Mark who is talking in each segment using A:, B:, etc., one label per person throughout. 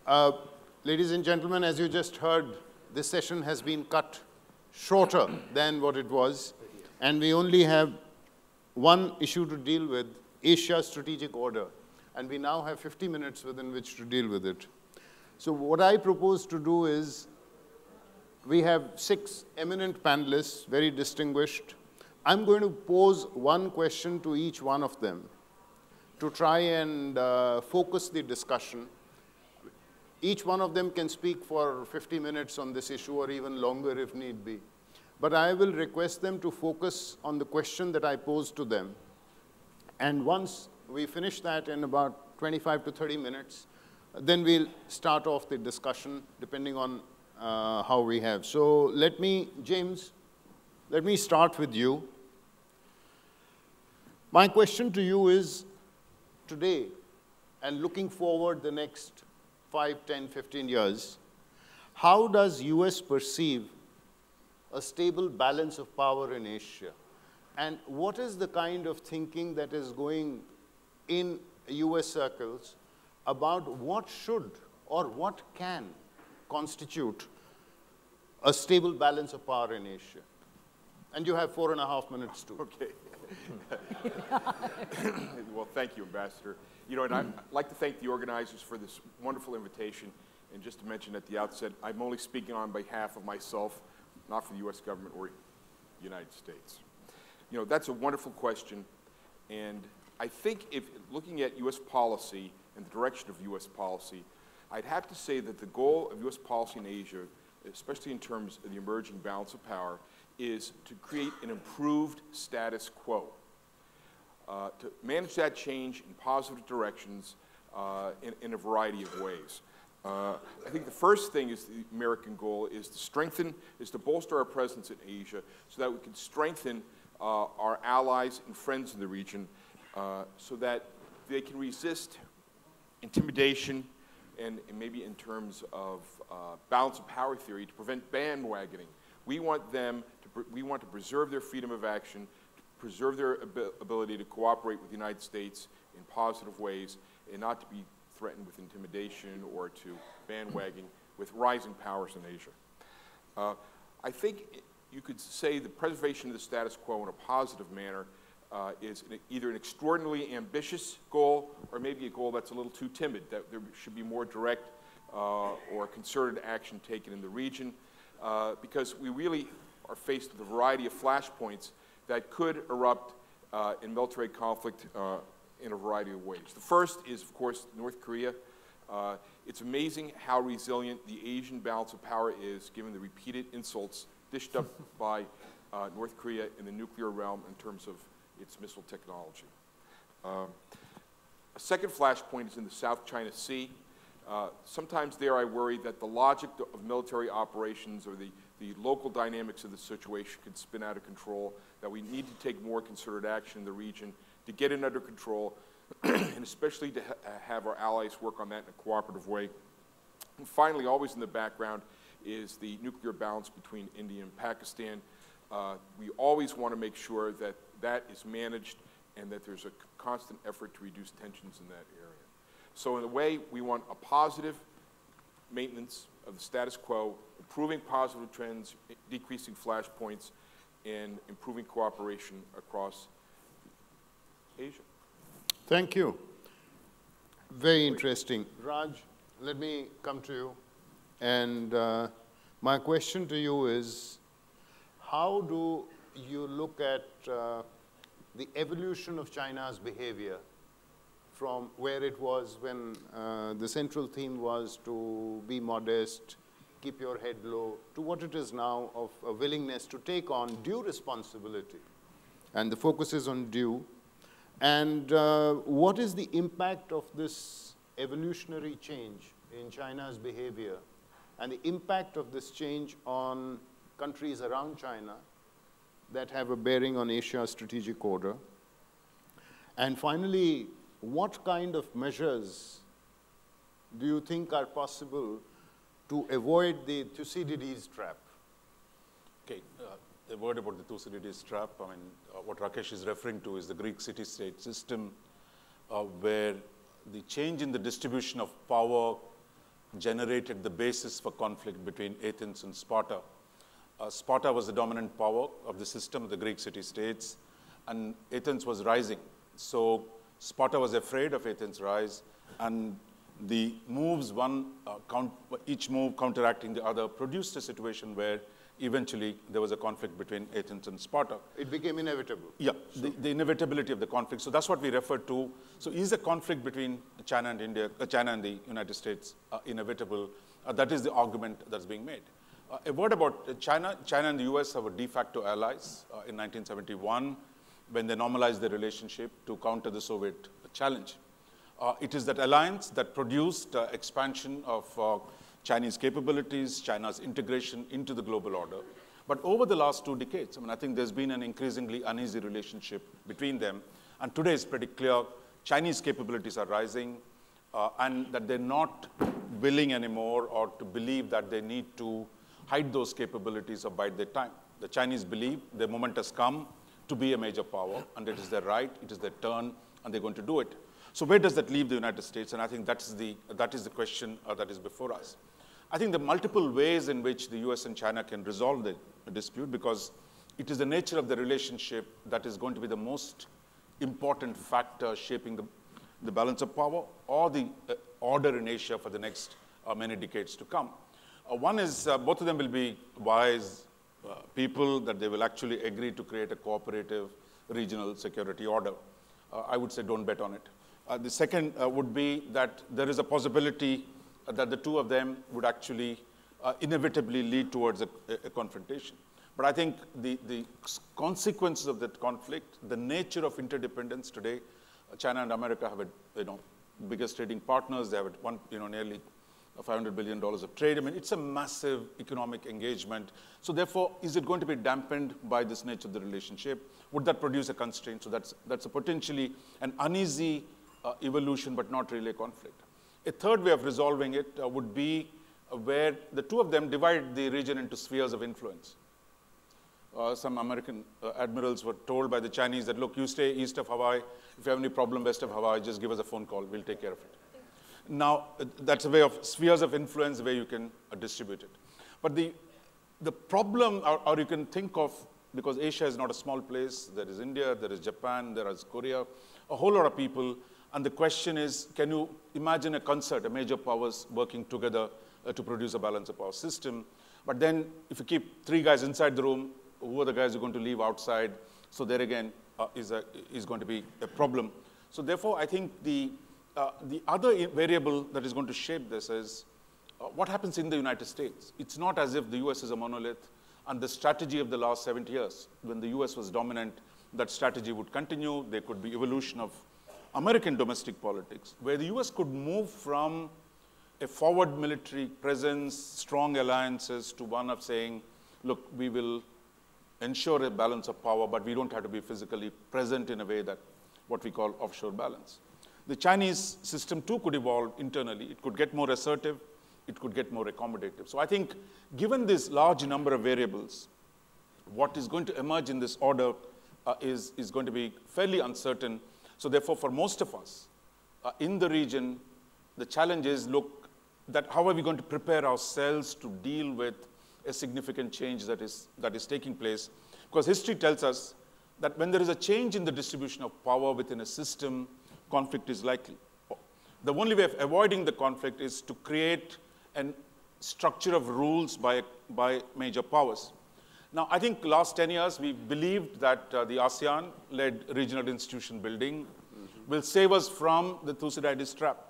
A: Uh, Ladies and gentlemen, as you just heard, this session has been cut shorter than what it was, and we only have one issue to deal with, Asia's strategic order, and we now have 50 minutes within which to deal with it. So what I propose to do is, we have 6 eminent panelists, very distinguished. I'm going to pose one question to each one of them to try and focus the discussion. Each one of them can speak for 50 minutes on this issue or even longer if need be. But I will request them to focus on the question that I pose to them. And once we finish that in about 25 to 30 minutes, then we'll start off the discussion depending on how we have. So James, let me start with you. My question to you is, today, and looking forward the next 5, 10, 15 years, how does US perceive a stable balance of power in Asia? And what is the kind of thinking that is going in US circles about what should or what can constitute a stable balance of power in Asia? And you have 4.5 minutes too.
B: Okay. Well, thank you, Ambassador. You know, and I'd like to thank the organizers for this wonderful invitation. And just to mention at the outset, I'm only speaking on behalf of myself, not for the US government or the United States. You know, that's a wonderful question. And I think if looking at US policy and the direction of US policy, I'd have to say that the goal of US policy in Asia, especially in terms of the emerging balance of power, is to create an improved status quo. To manage that change in positive directions in a variety of ways. I think the first thing is the American goal is to bolster our presence in Asia so that we can strengthen our allies and friends in the region so that they can resist intimidation and maybe in terms of balance of power theory to prevent bandwagoning. We want to preserve their freedom of action, preserve their ability to cooperate with the United States in positive ways and not to be threatened with intimidation or to bandwagging with rising powers in Asia. I think you could say the preservation of the status quo in a positive manner is either an extraordinarily ambitious goal or maybe a goal that's a little too timid, that there should be more direct or concerted action taken in the region because we really are faced with a variety of flashpoints that could erupt in military conflict in a variety of ways. The first is, of course, North Korea. It's amazing how resilient the Asian balance of power is given the repeated insults dished up by North Korea in the nuclear realm in terms of its missile technology. A second flashpoint is in the South China Sea. Sometimes there I worry that the logic of military operations or the local dynamics of the situation could spin out of control, that we need to take more concerted action in the region to get it under control, and especially to have our allies work on that in a cooperative way. And finally, always in the background, is the nuclear balance between India and Pakistan. We always want to make sure that that is managed and that there's a constant effort to reduce tensions in that area. So in a way, we want a positive maintenance of the status quo, improving positive trends, decreasing flashpoints, and improving cooperation across Asia.
A: Thank you. Very interesting. Raj, let me come to you. And my question to you is, how do you look at the evolution of China's behavior from where it was when the central theme was to be modest, keep your head low, to what it is now of a willingness to take on due responsibility? And the focus is on due. And what is the impact of this evolutionary change in China's behavior and the impact of this change on countries around China that have a bearing on Asia's strategic order? And finally, what kind of measures do you think are possible to avoid the Thucydides trap?
C: Okay, a word about the Thucydides trap. I mean, what Rakesh is referring to is the Greek city-state system where the change in the distribution of power generated the basis for conflict between Athens and Sparta. Sparta was the dominant power of the system of the Greek city-states, and Athens was rising. So Sparta was afraid of Athens' rise, and the moves, each move counteracting the other, produced a situation where eventually there was a conflict between Athens and Sparta.
A: It became inevitable.
C: Yeah, the inevitability of the conflict. So that's what we refer to. So is a conflict between China and India, China and the United States inevitable? That is the argument that's being made. A word about China. China and the US were de facto allies in 1971 when they normalized their relationship to counter the Soviet challenge. It is that alliance that produced expansion of Chinese capabilities, China's integration into the global order. But over the last 2 decades, I think there's been an increasingly uneasy relationship between them. And today it's pretty clear Chinese capabilities are rising and that they're not willing anymore or to believe that they need to hide those capabilities or bide their time. The Chinese believe the moment has come to be a major power, and it is their right, it is their turn, and they're going to do it. So where does that leave the United States? And I think that is the question that is before us. I think the multiple ways in which the US and China can resolve the dispute, because it is the nature of the relationship that is going to be the most important factor shaping the balance of power or the order in Asia for the next many decades to come. One is both of them will be wise people, that they will actually agree to create a cooperative regional security order. I would say don't bet on it. The second would be that there is a possibility that the two of them would actually inevitably lead towards a confrontation. But I think the consequences of that conflict, the nature of interdependence today, China and America have biggest trading partners. They have nearly $500 billion of trade. I mean, it's a massive economic engagement. So therefore, is it going to be dampened by this nature of the relationship? Would that produce a constraint? So that's a potentially an uneasy evolution, but not really a conflict. A third way of resolving it would be where the two of them divide the region into spheres of influence. Some American admirals were told by the Chinese that, look, you stay east of Hawaii. If you have any problem west of Hawaii, just give us a phone call. We'll take care of it. Now, that's a way of spheres of influence where you can distribute it. But the problem, or you can think of, because Asia is not a small place, there is India, there is Japan, there is Korea, a whole lot of people. And the question is, can you imagine a concert, a major powers working together to produce a balance of power system? But then if you keep 3 guys inside the room, who are the guys who are going to leave outside? So there again is going to be a problem. So therefore, I think the other variable that is going to shape this is what happens in the United States. It's not as if the US is a monolith, and the strategy of the last 70 years, when the US was dominant, that strategy would continue. There could be evolution of American domestic politics, where the US could move from a forward military presence, strong alliances, to one of saying, look, we will ensure a balance of power, but we don't have to be physically present in a way that what we call offshore balance. The Chinese system too could evolve internally. It could get more assertive. It could get more accommodative. So I think given this large number of variables, what is going to emerge in this order is going to be fairly uncertain. So therefore, for most of us in the region, the challenge is, look, that how are we going to prepare ourselves to deal with a significant change that is taking place? Because history tells us that when there is a change in the distribution of power within a system, conflict is likely. The only way of avoiding the conflict is to create a structure of rules by major powers. Now, I think last 10 years, we believed that the ASEAN-led regional institution building will save us from the Thucydides trap.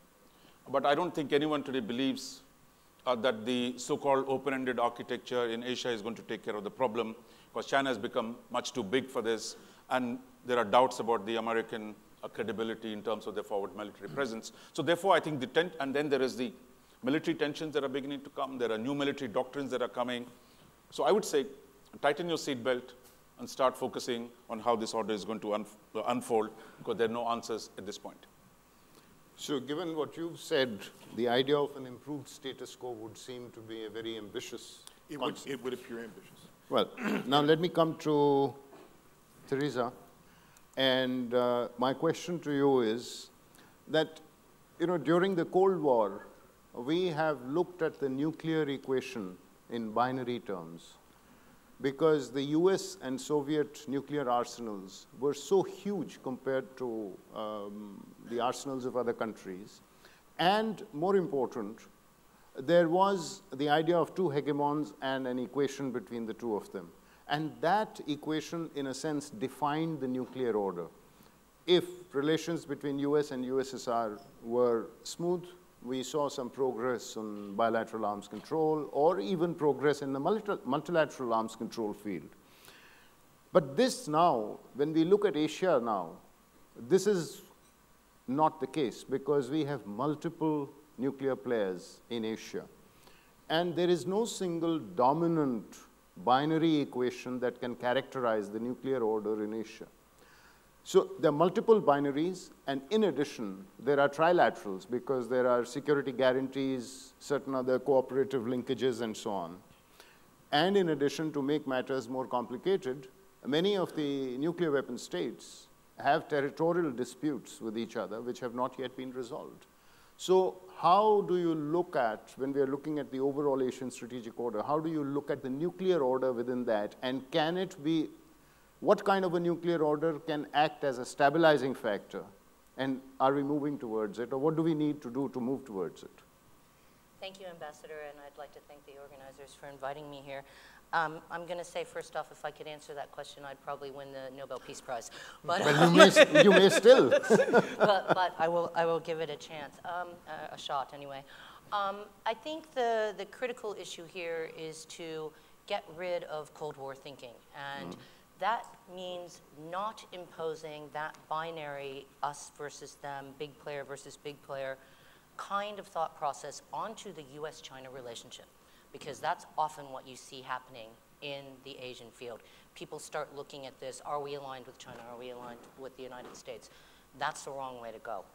C: But I don't think anyone today believes that the so-called open-ended architecture in Asia is going to take care of the problem, because China has become much too big for this, and there are doubts about the American credibility in terms of their forward military presence. So therefore, I think and then there is the military tensions that are beginning to come. There are new military doctrines that are coming. So I would say, tighten your seatbelt and start focusing on how this order is going to unfold, because there are no answers at this point.
A: So given what you've said, the idea of an improved status quo would seem to be a very ambitious concept.
B: It would appear ambitious.
A: Well, now let me come to Teresa. And my question to you is that, during the Cold War, we have looked at the nuclear equation in binary terms, because the US and Soviet nuclear arsenals were so huge compared to the arsenals of other countries. And more important, there was the idea of two hegemons and an equation between the two of them. And that equation, in a sense, defined the nuclear order. If relations between US and USSR were smooth, we saw some progress on bilateral arms control, or even progress in the multilateral arms control field. But this now, when we look at Asia now, this is not the case, because we have multiple nuclear players in Asia. And there is no single dominant binary equation that can characterize the nuclear order in Asia. So there are multiple binaries, and in addition, there are trilaterals, because there are security guarantees, certain other cooperative linkages, and so on. And in addition, to make matters more complicated, many of the nuclear weapon states have territorial disputes with each other, which have not yet been resolved. So how do you look at, when we are looking at the overall Asian strategic order, how do you look at the nuclear order within that, and can it be, what kind of a nuclear order can act as a stabilizing factor? And are we moving towards it, or what do we need to do to move towards it?
D: Thank you, Ambassador, and I'd like to thank the organizers for inviting me here. I'm going to say, first off, if I could answer that question, I'd probably win the Nobel Peace Prize. But
A: well, you may still.
D: but I will give it a chance, a shot anyway. I think the critical issue here is to get rid of Cold War thinking. And that means not imposing that binary us versus them, big player versus big player kind of thought process onto the US-China relationship, because that's often what you see happening in the Asian field. People start looking at this, are we aligned with China, are we aligned with the United States? That's the wrong way to go.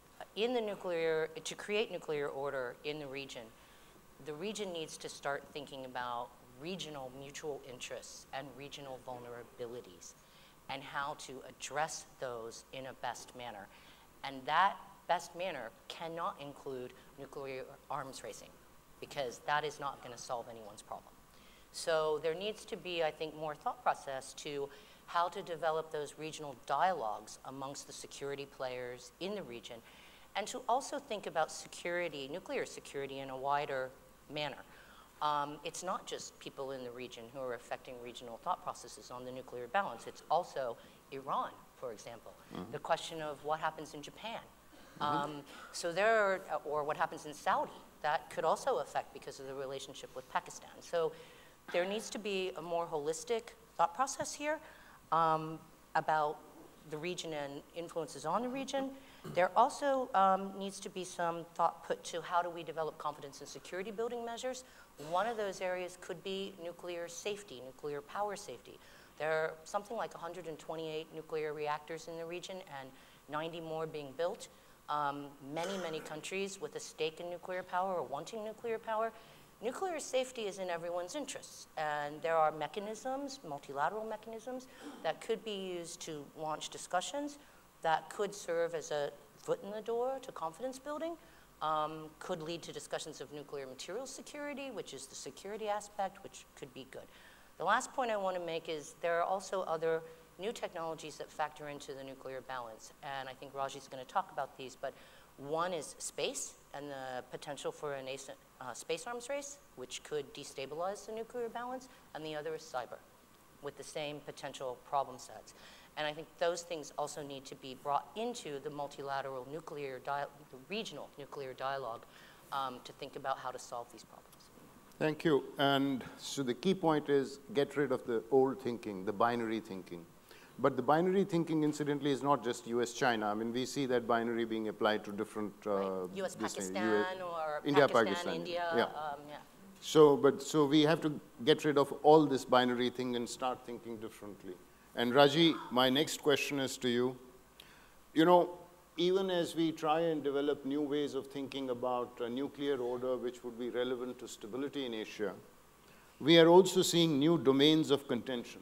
D: To create nuclear order in the region needs to start thinking about regional mutual interests and regional vulnerabilities, and how to address those in a best manner. And that best manner cannot include nuclear arms racing, because that is not going to solve anyone's problem. So there needs to be, I think, more thought process to how to develop those regional dialogues amongst the security players in the region, and to also think about security, nuclear security, in a wider manner. It's not just people in the region who are affecting regional thought processes on the nuclear balance. It's also Iran, for example. The question of what happens in Japan. So or what happens in Saudi, that could also affect because of the relationship with Pakistan. So there needs to be a more holistic thought process here about the region and influences on the region. There also needs to be some thought put to how do we develop confidence and security building measures. One of those areas could be nuclear safety, nuclear power safety. There are something like 128 nuclear reactors in the region and 90 more being built. Many countries with a stake in nuclear power or wanting nuclear power. Nuclear safety is in everyone's interests, and there are mechanisms, multilateral mechanisms, that could be used to launch discussions that could serve as a foot in the door to confidence building, could lead to discussions of nuclear materials security, which is the security aspect, which could be good. The last point I want to make is there are also other new technologies that factor into the nuclear balance, and I think Raji's going to talk about these, but one is space and the potential for a nascent space arms race, which could destabilize the nuclear balance, and the other is cyber, with the same potential problem sets. And I think those things also need to be brought into the multilateral nuclear, the regional nuclear dialogue to think about how to solve these problems.
A: Thank you. And so the key point is get rid of the old thinking, the binary thinking. But the binary thinking, incidentally, is not just US-China. I mean, we see that binary being applied to different...
D: US-Pakistan or
A: India,
D: Pakistan, India.
A: Yeah. So we have to get rid of all this binary thing and start thinking differently. And Raji, my next question is to you. You know, even as we try and develop new ways of thinking about a nuclear order which would be relevant to stability in Asia, we are also seeing new domains of contention,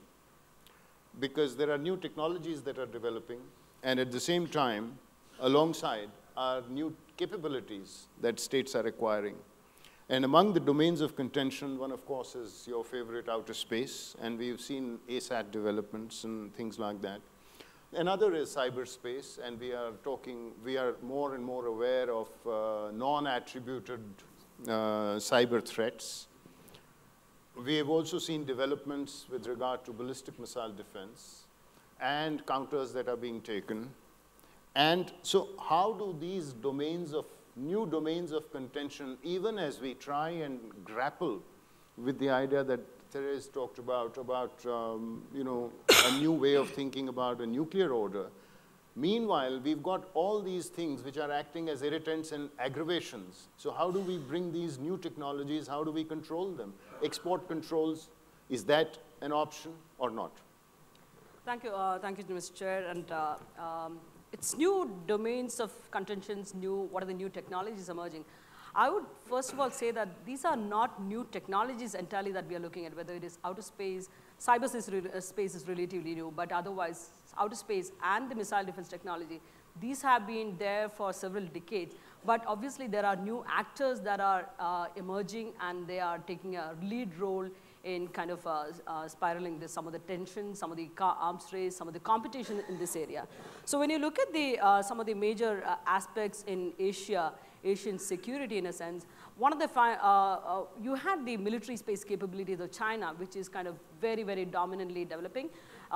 A: because there are new technologies that are developing, and at the same time, alongside, are new capabilities that states are acquiring. And among the domains of contention, one, of course, is your favorite outer space, and we've seen ASAT developments and things like that. Another is cyberspace, and we are more and more aware of non-attributed cyber threats. We have also seen developments with regard to ballistic missile defense and counters that are being taken. And so how do these new domains of contention, even as we try and grapple with the idea that Therese talked about you know, a new way of thinking about a nuclear order. Meanwhile, we've got all these things which are acting as irritants and aggravations. So how do we bring these new technologies, how do we control them? Export controls, is that an option or not?
E: Thank you, Mr. Chair. And it's new domains of contentions, what are the new technologies emerging? I would first of all say that these are not new technologies entirely that we are looking at, whether it is outer space, cyberspace is relatively new, but otherwise outer space and the missile defense technology, these have been there for several decades. But obviously there are new actors that are emerging, and they are taking a lead role in kind of spiraling some of the tensions, some of the arms race, some of the competition in this area. So when you look at some of the major aspects in Asian security in a sense, one of the, you had the military space capabilities of China, which is kind of very, very dominantly developing.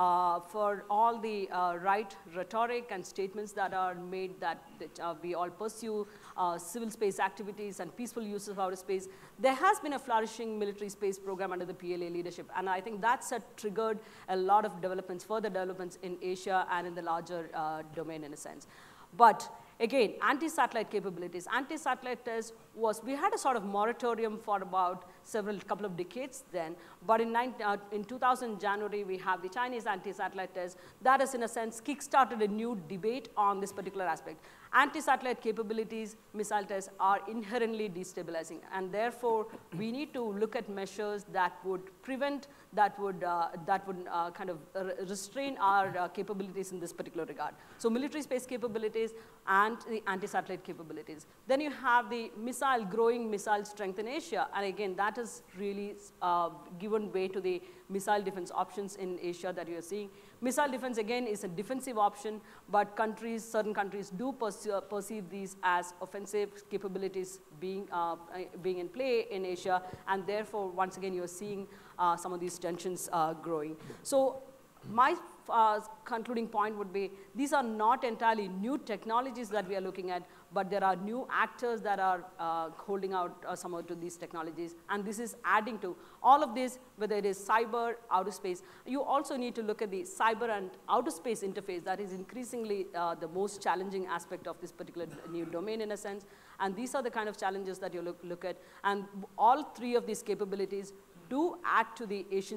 E: For all the right rhetoric and statements that are made that we all pursue civil space activities and peaceful use of outer space, there has been a flourishing military space program under the PLA leadership. And I think that's triggered a lot of developments, further developments in Asia and in the larger domain in a sense. But again, anti-satellite capabilities. Anti-satellite test we had a sort of moratorium for about couple of decades then, but in 2000 January, we have the Chinese anti-satellite test. That has, in a sense, kick-started a new debate on this particular aspect. Anti-satellite capabilities, missile tests are inherently destabilizing, and therefore, we need to look at measures that would prevent, that would kind of restrain our capabilities in this particular regard. So military space capabilities and the anti-satellite capabilities. Then you have the growing missile strength in Asia, and again, that has really given way to the missile defense options in Asia that you are seeing. Missile defense, again, is a defensive option, but certain countries do perceive these as offensive capabilities being in play in Asia, and therefore, once again, you are seeing some of these tensions growing. So my concluding point would be, these are not entirely new technologies that we are looking at, but there are new actors that are holding out somewhat to these technologies, and this is adding to all of this, whether it is cyber, outer space. You also need to look at the cyber and outer space interface. That is increasingly the most challenging aspect of this particular new domain in a sense, and these are the kind of challenges that you look at, and all three of these capabilities do add to the Asian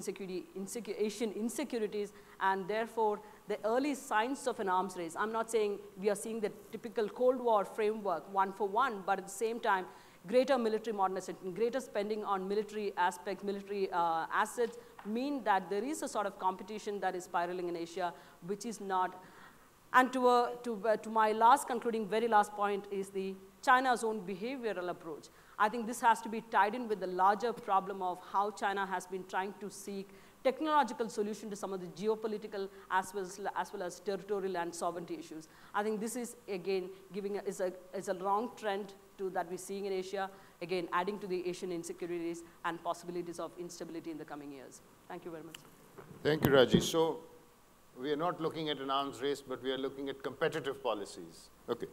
E: insecurities, and therefore the early signs of an arms race. I'm not saying we are seeing the typical Cold War framework, one for one, but at the same time, greater military modernization, greater spending on military aspects, military assets mean that there is a sort of competition that is spiraling in Asia, which is not. And to my very last point is the China's own behavioral approach. I think this has to be tied in with the larger problem of how China has been trying to seek technological solution to some of the geopolitical as well as territorial and sovereignty issues. I think this is, again, is a wrong trend that we're seeing in Asia, again, adding to the Asian insecurities and possibilities of instability in the coming years. Thank you very much.
A: Thank you, Raji. So we are not looking at an arms race, but we are looking at competitive policies, okay,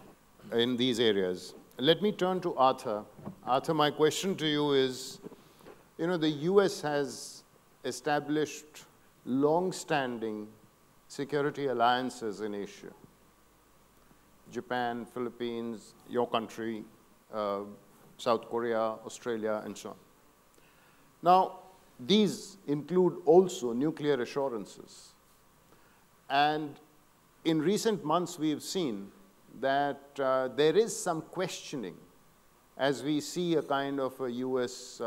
A: in these areas. Let me turn to Arthur. Arthur, my question to you is, the US has established long-standing security alliances in Asia. Japan, Philippines, your country, South Korea, Australia, and so on. Now, these include also nuclear assurances. And in recent months, we've seen that there is some questioning as we see a kind of a US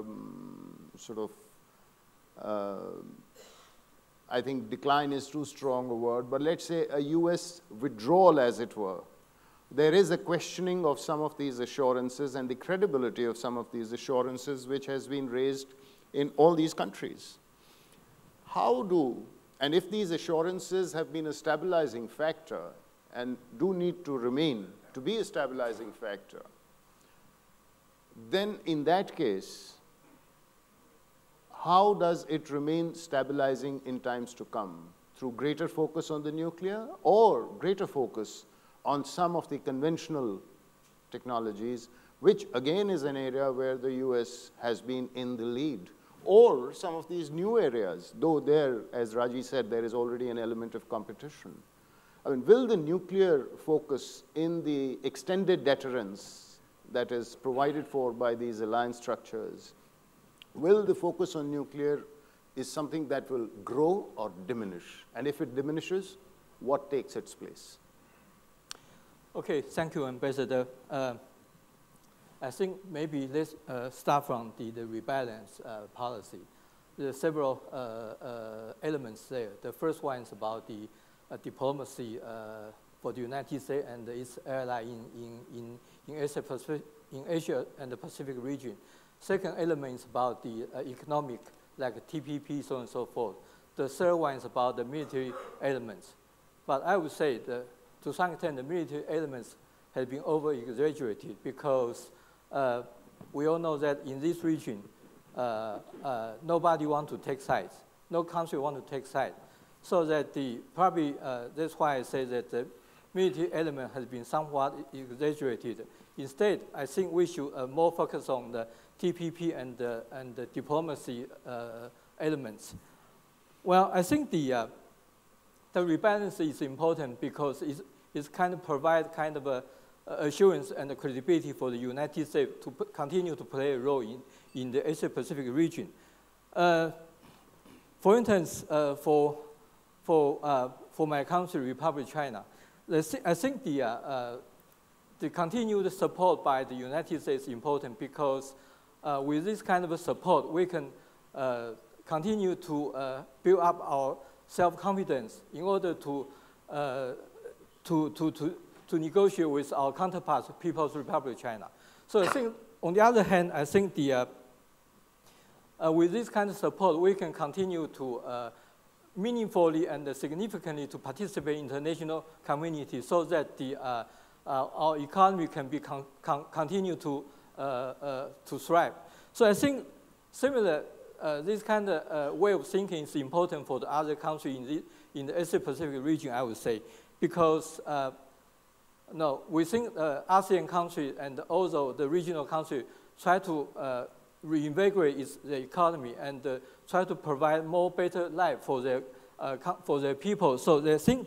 A: I think decline is too strong a word, but let's say a US withdrawal, as it were, there is a questioning of some of these assurances and the credibility of some of these assurances which has been raised in all these countries. How do, and if these assurances have been a stabilizing factor and do need to remain to be a stabilizing factor, then in that case, how does it remain stabilizing in times to come? Through greater focus on the nuclear or greater focus on some of the conventional technologies, which again is an area where the US has been in the lead, or some of these new areas, though there, as Raji said, there is already an element of competition. I mean, will the nuclear focus in the extended deterrence that is provided for by these alliance structures, will the focus on nuclear is something that will grow or diminish? And if it diminishes, what takes its place?
F: Okay, thank you, Ambassador. I think maybe let's start from the rebalance policy. There are several elements there. The first one is about the diplomacy for the United States and its ally in Asia and the Pacific region. Second element is about the economic, like TPP, so on and so forth. The third one is about the military elements. But I would say that to some extent, the military elements have been over-exaggerated because we all know that in this region, nobody wants to take sides. No country wants to take sides. So that probably that's why I say that the military element has been somewhat exaggerated. Instead, I think we should more focus on the TPP and the diplomacy elements. Well, I think the rebalance is important because it's kind of provide kind of a assurance and the credibility for the United States to continue to play a role in the Asia-Pacific region. For instance, for my country, Republic of China, I think the continued support by the United States is important because with this kind of a support, we can continue to build up our self-confidence in order to negotiate with our counterparts, People's Republic of China. So I think, on the other hand, I think with this kind of support, we can continue to meaningfully and significantly to participate in the international community so that our economy can be continue to thrive. So I think similar, this kind of way of thinking is important for the other countries in the Asia-Pacific region, I would say, because we think ASEAN countries and also the regional countries try to reinvigorate the economy and try to provide more better life for their people. So they think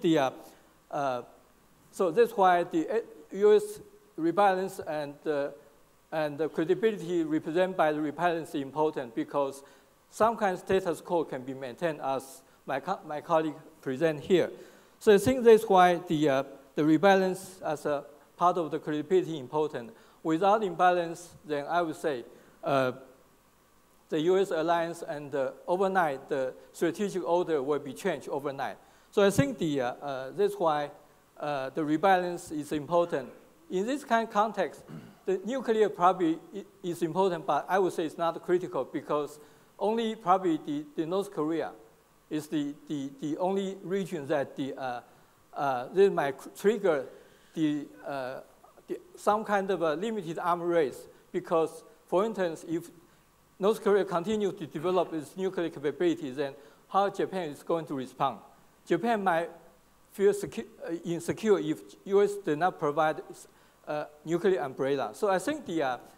F: so that's why the U.S. rebalance and the credibility represented by the rebalance is important because some kind of status quo can be maintained as my colleague present here. So I think that's why the rebalance as a part of the credibility is important. Without imbalance, then I would say the U.S. alliance and overnight the strategic order will be changed overnight. So I think that's why the rebalance is important. In this kind of context, the nuclear probably is important, but I would say it's not critical because only probably the North Korea is the only region that this might trigger some kind of a limited arms race because, for instance, if North Korea continues to develop its nuclear capabilities, then how Japan is going to respond? Japan might feel insecure if U.S. did not provide nuclear umbrella. So I think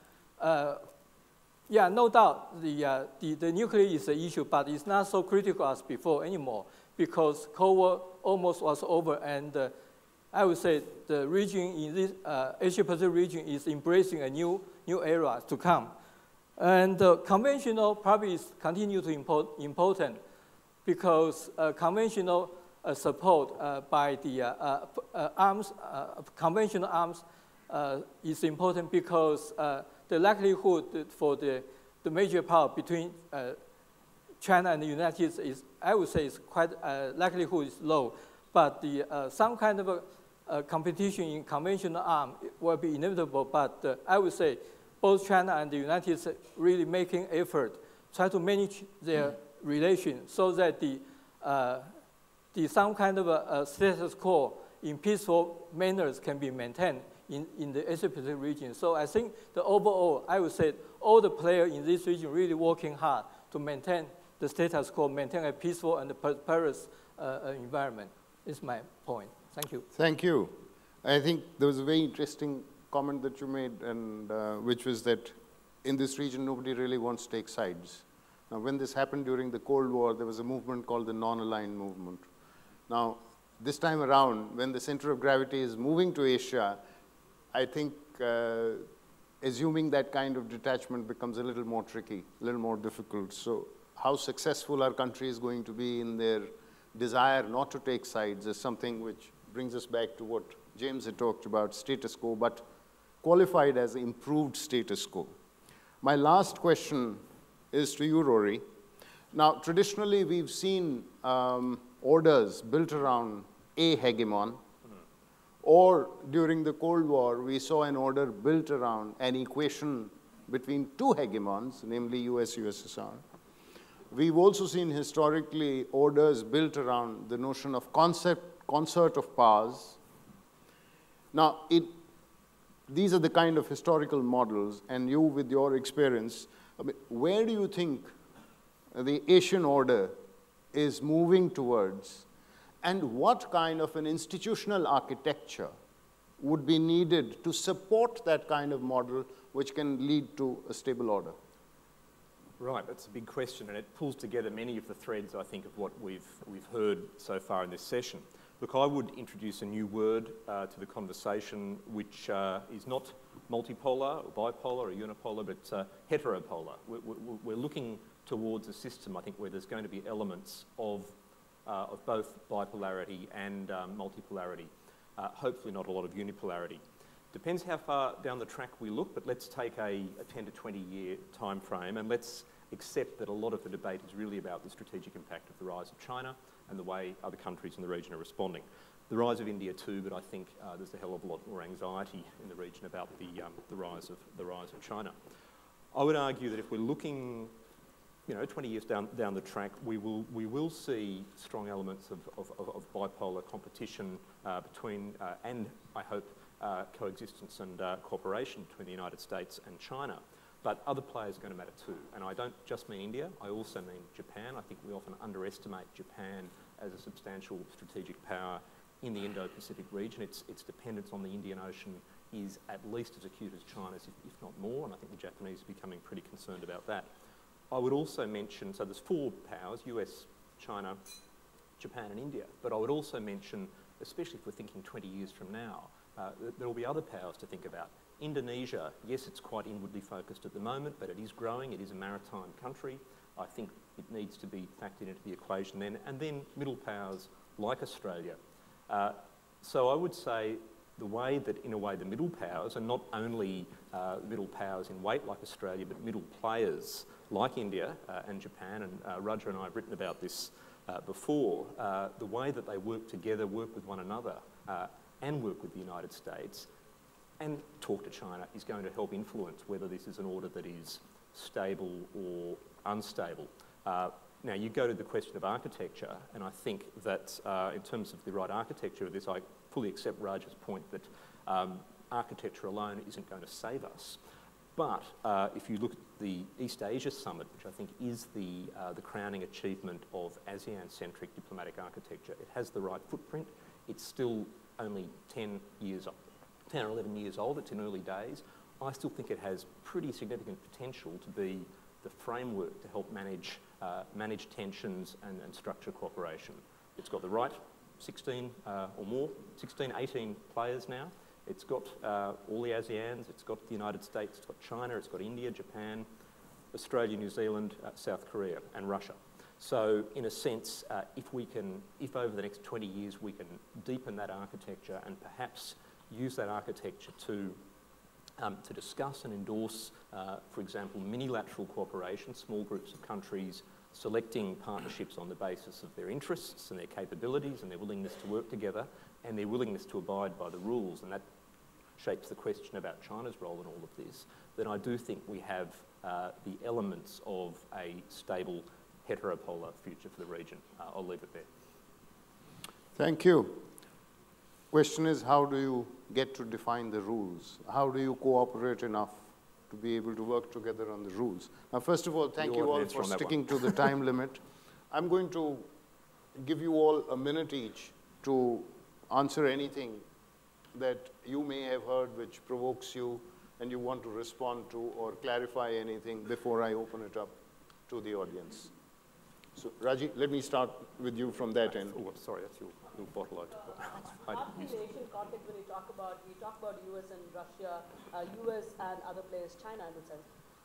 F: no doubt the nuclear is an issue, but it's not so critical as before anymore because Cold War almost was over, and I would say the region in this Asia-Pacific region is embracing a new era to come. And conventional probably is continue to important because conventional support by the conventional arms is important because the likelihood for the major power between China and the United States is, I would say, is quite likelihood is low, but some kind of competition in conventional arms will be inevitable, but I would say both China and the United States really making effort, try to manage their relation so that some kind of a status quo in peaceful manners can be maintained in the Asia-Pacific region. So I think the overall, I would say all the players in this region really working hard to maintain the status quo, maintain a peaceful and prosperous environment is my point. Thank you.
A: Thank you. I think there was a very interesting comment that you made, and which was that in this region, nobody really wants to take sides. Now, when this happened during the Cold War, there was a movement called the non-aligned movement. Now, this time around, when the center of gravity is moving to Asia, I think assuming that kind of detachment becomes a little more tricky, a little more difficult. So how successful our country is going to be in their desire not to take sides is something which brings us back to what James had talked about, status quo, but qualified as improved status quo. My last question is to you, Rory. Now, traditionally, we've seen orders built around a hegemon, or during the Cold War, we saw an order built around an equation between two hegemons, namely US, USSR. We've also seen historically orders built around the notion of concert of powers. Now, these are the kind of historical models, and you, with your experience, I mean, where do you think the Asian order is moving towards, and what kind of an institutional architecture would be needed to support that kind of model which can lead to a stable order?
G: Right, that's a big question, and it pulls together many of the threads, I think, of what we've heard so far in this session. Look, I would introduce a new word to the conversation, which is not multipolar, or bipolar, or unipolar, but heteropolar. We're looking towards a system, I think, where there's going to be elements of both bipolarity and multipolarity. Hopefully not a lot of unipolarity. Depends how far down the track we look, but let's take a 10 to 20 year time frame, and let's accept that a lot of the debate is really about the strategic impact of the rise of China and the way other countries in the region are responding. The rise of India too, but I think there's a hell of a lot more anxiety in the region about the rise of China. I would argue that if we're looking 20 years down the track, we will see strong elements of bipolar competition between, and I hope, coexistence and cooperation between the United States and China. But other players are going to matter too. And I don't just mean India, I also mean Japan. I think we often underestimate Japan as a substantial strategic power in the Indo-Pacific region. Its dependence on the Indian Ocean is at least as acute as China's, if not more, and I think the Japanese are becoming pretty concerned about that. I would also mention, so there's four powers, US, China, Japan and India, but I would also mention, especially if we're thinking 20 years from now, there will be other powers to think about. Indonesia, yes, it's quite inwardly focused at the moment, but it is growing, it is a maritime country. I think it needs to be factored into the equation then, and then middle powers like Australia. So I would say the way that, in a way, the middle powers, and not only middle powers in weight like Australia, but middle players like India and Japan, and Roger and I have written about this before, the way that they work together, work with one another, and work with the United States, and talk to China is going to help influence whether this is an order that is stable or unstable. Now, you go to the question of architecture, and I think that in terms of the right architecture of this, I fully accept Raj's point that architecture alone isn't going to save us. But if you look at the East Asia Summit, which I think is the crowning achievement of ASEAN-centric diplomatic architecture, it has the right footprint. It's still only 10 or 11 years old, it's in early days. I still think it has pretty significant potential to be the framework to help manage tensions and structure cooperation. It's got the right 16 or more, 16, 18 players now. It's got all the ASEANs, it's got the United States, it's got China, it's got India, Japan, Australia, New Zealand, South Korea and Russia. So in a sense, if over the next 20 years we can deepen that architecture and perhaps use that architecture to discuss and endorse, for example, minilateral cooperation, small groups of countries selecting partnerships on the basis of their interests and their capabilities and their willingness to work together and their willingness to abide by the rules, and that shapes the question about China's role in all of this, then I do think we have the elements of a stable heteropolar future for the region. I'll leave it there.
A: Thank you. Question is, how do you get to define the rules? How do you cooperate enough to be able to work together on the rules? Now, first of all, thank you all for sticking to the time limit. I'm going to give you all a minute each to answer anything that you may have heard which provokes you and you want to respond to or clarify anything before I open it up to the audience. So, Raji, let me start with you from that end.
G: Oh, I'm sorry, that's your little bottle I took.
E: In the Asian context, when we talk about US and Russia, US and other players, China in a sense.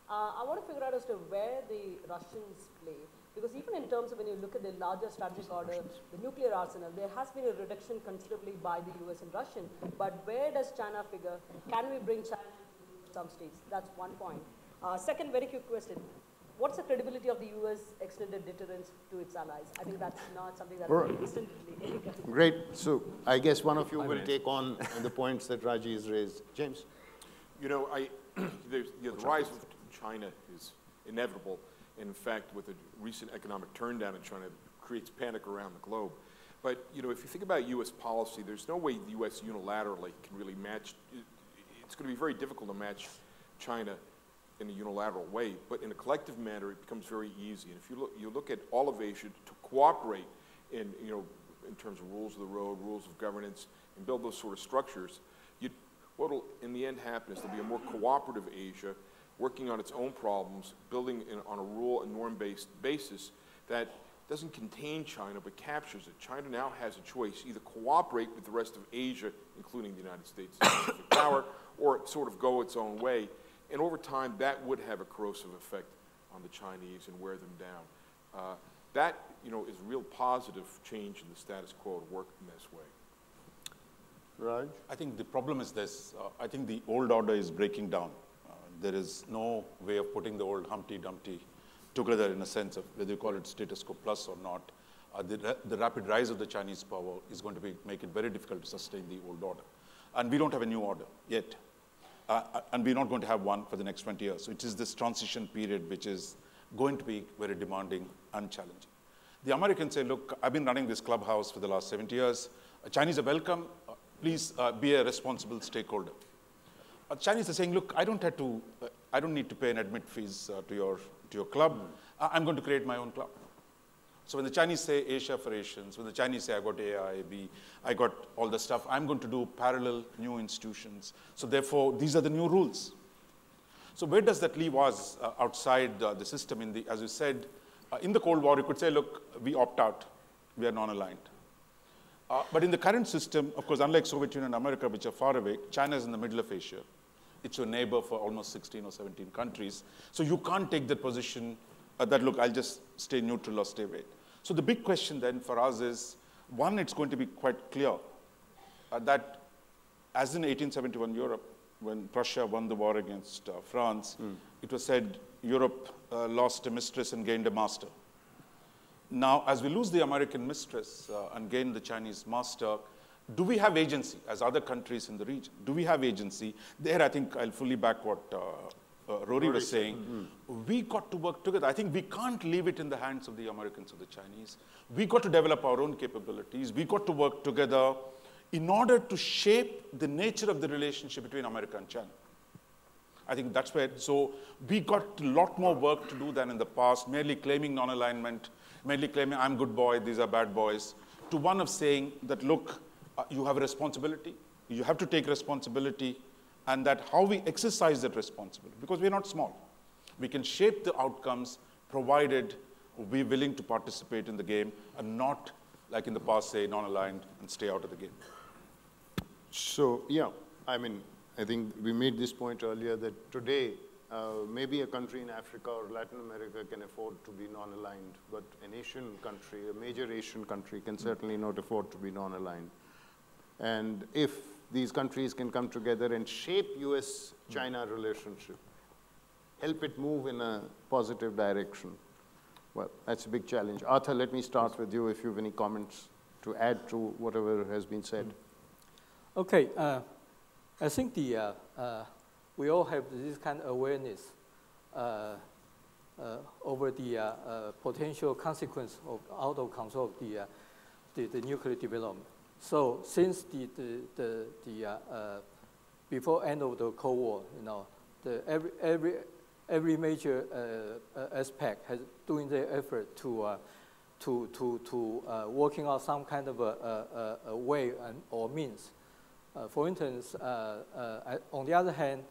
E: I want to figure out as to where the Russians play, because even in terms of when you look at the larger strategic order, the nuclear arsenal, there has been a reduction considerably by the US and Russian, but where does China figure? Can we bring China to some states? That's one point. Second, very quick question. What's the credibility of the US extended deterrence to its allies? I think that's not something that's instantly.
A: Great. So I guess one of you will take on the points that Raji has raised. James?
B: You know, the rise of China is inevitable. In fact, with the recent economic turndown in China, it creates panic around the globe. But, you know, if you think about U.S. policy, there's no way the U.S. unilaterally can really match. It's going to be very difficult to match China in a unilateral way, but in a collective manner, it becomes very easy. And if you look at all of Asia to cooperate in, you know, in terms of rules of the road, rules of governance, and build those sort of structures, what will in the end happen is there'll be a more cooperative Asia working on its own problems, building on a rule and norm-based basis that doesn't contain China, but captures it. China now has a choice, either cooperate with the rest of Asia, including the United States power, or sort of go its own way. And over time, that would have a corrosive effect on the Chinese and wear them down. That, you know, is a real positive change in the status quo to work in this way.
A: Raj?
C: I think the problem is this. I think the old order is breaking down. There is no way of putting the old Humpty Dumpty together in a sense of whether you call it status quo plus or not. The rapid rise of the Chinese power is going to make it very difficult to sustain the old order. And we don't have a new order yet. And we're not going to have one for the next 20 years. So it is this transition period which is going to be very demanding and challenging. The Americans say, look, I've been running this clubhouse for the last 70 years. Chinese are welcome. Please be a responsible stakeholder. Chinese are saying, look, I don't need to pay an admit fees to your club. I'm going to create my own club. So when the Chinese say Asia for Asians, when the Chinese say I got AIIB, I got all the stuff, I'm going to do parallel new institutions. So therefore, these are the new rules. So where does that leave us outside the system? As you said, in the Cold War, you could say, look, we opt out. We are non-aligned. But in the current system, of course, unlike Soviet Union and America, which are far away, China is in the middle of Asia. It's your neighbor for almost 16 or 17 countries. So you can't take that position that, look, I'll just stay neutral or stay away. So the big question then for us is, one, it's going to be quite clear that as in 1871 Europe, when Prussia won the war against France, it was said Europe lost a mistress and gained a master. Now, as we lose the American mistress and gain the Chinese master, do we have agency as other countries in the region? Do we have agency? There, I think I'll fully back what Rory was saying. We got to work together. I think we can't leave it in the hands of the Americans or the Chinese. We got to develop our own capabilities. We got to work together in order to shape the nature of the relationship between America and China. I think that's where, so we got a lot more work to do than in the past, merely claiming non-alignment, merely claiming I'm good boy, these are bad boys, to one of saying that, look, you have a responsibility, you have to take responsibility, and that how we exercise that responsibility, because we're not small. We can shape the outcomes provided we're willing to participate in the game and not, like in the past, say, non-aligned and stay out of the game.
A: So, yeah, I mean, I think we made this point earlier that today, maybe a country in Africa or Latin America can afford to be non-aligned, but an Asian country, a major Asian country, can certainly not afford to be non-aligned. And if these countries can come together and shape US-China relationship, help it move in a positive direction, Well, that's a big challenge. Arthur, let me start with you if you have any comments to add to whatever has been said.
F: Okay, I think we all have this kind of awareness over the potential consequence of out of control of the nuclear development. So since before end of the Cold War, you know, every major aspect has doing their effort to working out some kind of a way or means. For instance, on the other hand,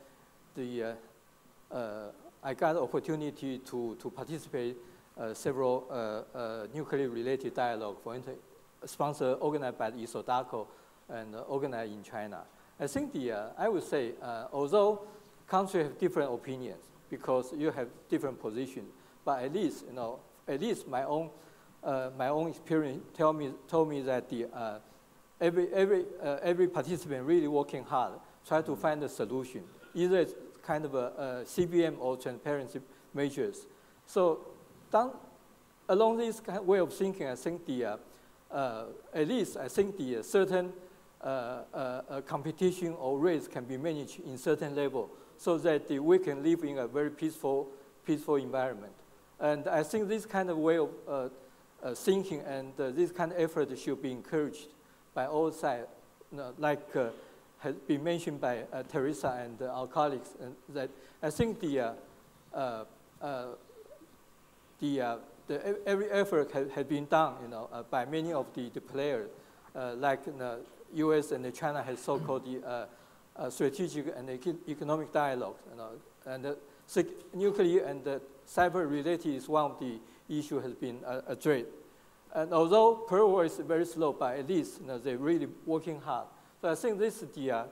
F: I got the opportunity to participate several nuclear-related dialogue. For instance, sponsored, organized by the ISODACO and organized in China. I think I would say, although countries have different opinions because you have different positions, but at least, you know, at least my own experience told me that every participant really working hard, try to find a solution, either it's kind of a CBM or transparency measures. So along this kind of way of thinking, I think at least I think the certain competition or race can be managed in certain level so that we can live in a very peaceful environment. And I think this kind of way of thinking and this kind of effort should be encouraged by all sides, you know, like has been mentioned by Teresa and our colleagues, and that I think every effort has been done, you know, by many of the players, like the U.S. and China has so-called the strategic and economic dialogue, you know, and nuclear and cyber related is one of the issues has been addressed. And although progress is very slow, but at least, you know, they're really working hard. So I think this is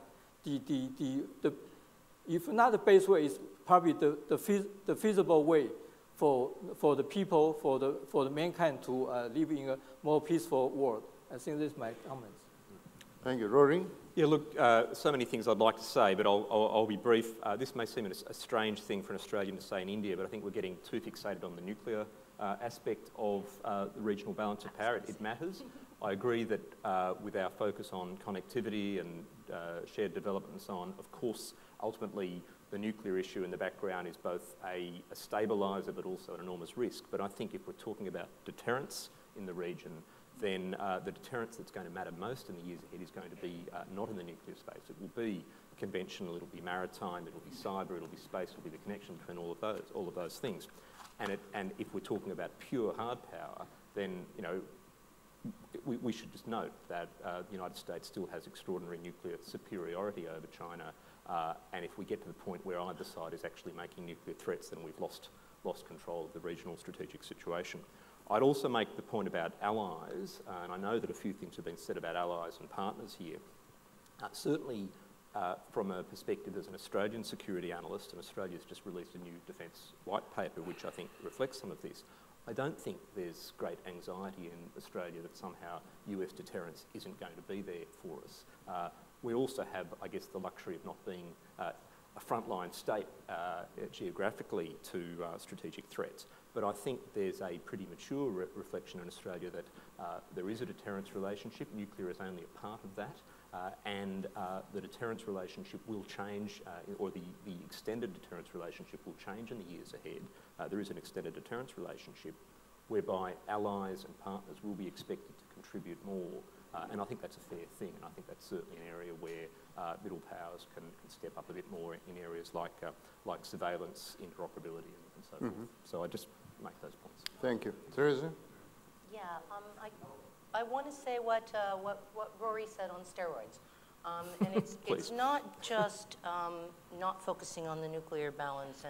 F: if not the best way, is probably the feasible way for the people, for the mankind to live in a more peaceful world. I think this is my comments.
A: Thank you. Rory?
G: Yeah, look, so many things I'd like to say, but I'll be brief. This may seem a strange thing for an Australian to say in India, but I think we're getting too fixated on the nuclear aspect of the regional balance of power. It matters. I agree that with our focus on connectivity and shared development and so on, of course, ultimately the nuclear issue in the background is both a stabiliser but also an enormous risk. But I think if we're talking about deterrence in the region, then the deterrence that's going to matter most in the years ahead is going to be not in the nuclear space. It will be conventional, it'll be maritime, it'll be cyber, it'll be space, it'll be the connection between all of those things. And if we're talking about pure hard power, then, you know, we should just note that the United States still has extraordinary nuclear superiority over China, and if we get to the point where either side is actually making nuclear threats, then we've lost control of the regional strategic situation. I'd also make the point about allies, and I know that a few things have been said about allies and partners here. Certainly, from a perspective as an Australian security analyst, and Australia's just released a new defence white paper which I think reflects some of this, I don't think there's great anxiety in Australia that somehow US deterrence isn't going to be there for us. We also have, I guess, the luxury of not being a frontline state geographically to strategic threats. But I think there's a pretty mature reflection in Australia that there is a deterrence relationship. Nuclear is only a part of that. And the deterrence relationship will change, or the extended deterrence relationship will change in the years ahead. There is an extended deterrence relationship whereby allies and partners will be expected to contribute more. And I think that's a fair thing, and I think that's certainly an area where middle powers can step up a bit more in areas like surveillance, interoperability, and so forth. So I just make those points.
A: Thank you. Teresa?
D: Yeah, I want to say what Rory said on steroids. And it's not just not focusing on the nuclear balance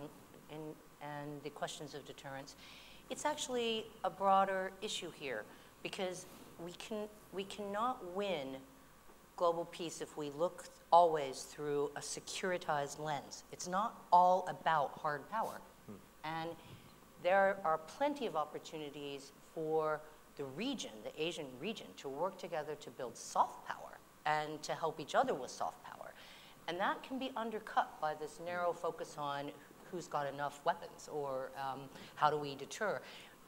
D: and the questions of deterrence. It's actually a broader issue here, because we cannot win global peace if we look always through a securitized lens. It's not all about hard power. And there are plenty of opportunities for the region, the Asian region, to work together to build soft power and to help each other with soft power. And that can be undercut by this narrow focus on who's got enough weapons, or how do we deter.